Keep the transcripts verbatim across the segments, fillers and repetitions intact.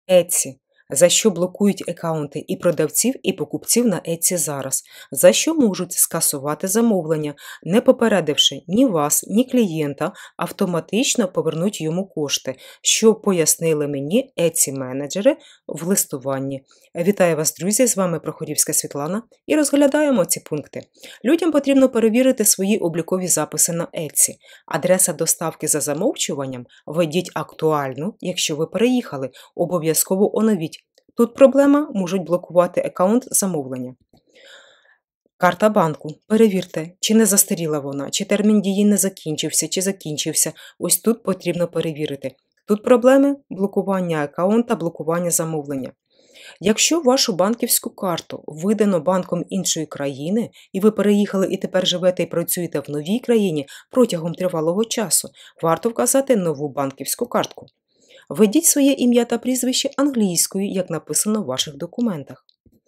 Etsy. За що блокують аккаунти і продавців, і покупців на Etsy зараз? За що можуть скасувати замовлення, не попередивши ні вас, ні клієнта, автоматично повернуть йому кошти, що пояснили мені Etsy-менеджери в листуванні. Вітаю вас, друзі! З вами Прохорівська Світлана і розглядаємо ці пункти. Людям потрібно перевірити свої облікові записи на Etsy. Адреса доставки за замовчуванням введіть актуальну, якщо ви переїхали, обов'язково оновіть. Тут проблема, можуть блокувати аккаунт замовлення. Карта банку. Перевірте, чи не застаріла вона, чи термін дії не закінчився, чи закінчився. Ось тут потрібно перевірити. Тут проблеми – блокування аккаунта, блокування замовлення. Якщо вашу банківську карту видано банком іншої країни, і ви переїхали і тепер живете і працюєте в новій країні протягом тривалого часу, варто вказати нову банківську картку. Введіть своє ім'я та прізвище англійською, як написано в ваших документах.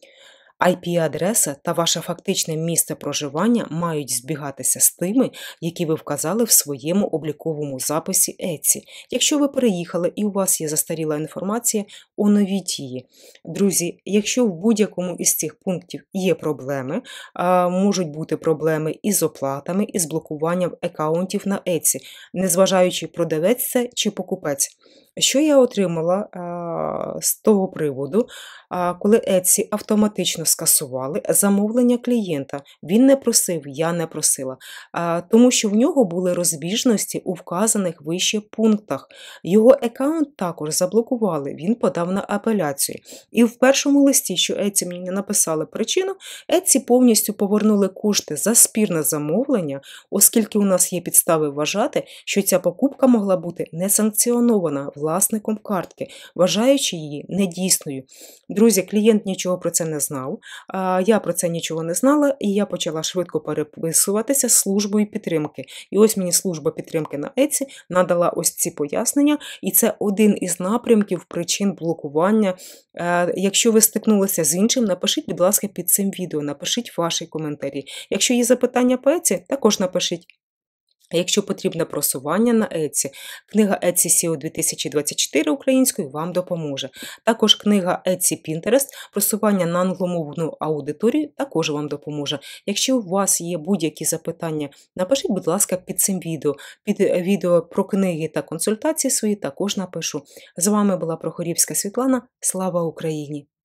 ай пі-адреса та ваше фактичне місце проживання мають збігатися з тими, які ви вказали в своєму обліковому записі Etsy. Якщо ви переїхали і у вас є застаріла інформація, оновіть її. Друзі, якщо в будь-якому із цих пунктів є проблеми, можуть бути проблеми із оплатами, із блокуванням аккаунтів на Etsy, незважаючи продавець це чи покупець. Що я отримала а, з того приводу, а, коли Etsy автоматично скасували замовлення клієнта. Він не просив, я не просила, а, тому що в нього були розбіжності у вказаних вище пунктах. Його аккаунт також заблокували, він подав на апеляцію. І в першому листі, що Etsy мені написали причину, Etsy повністю повернули кошти за спірне замовлення, оскільки у нас є підстави вважати, що ця покупка могла бути несанкціонована власником картки, вважаючи її недійсною. Друзі, клієнт нічого про це не знав, я про це нічого не знала, і я почала швидко переписуватися з службою підтримки. І ось мені служба підтримки на Etsy надала ось ці пояснення, і це один із напрямків причин блокування. Якщо ви стикнулися з іншим, напишіть, будь ласка, під цим відео, напишіть ваші коментарі. Якщо є запитання по Etsy, також напишіть. А якщо потрібне просування на Etsy, книга Etsy сео дві тисячі двадцять чотири українською вам допоможе. Також книга Etsy Pinterest, просування на англомовну аудиторію також вам допоможе. Якщо у вас є будь-які запитання, напишіть, будь ласка, під цим відео. Під відео про книги та консультації свої також напишу. З вами була Прохорівська Світлана. Слава Україні!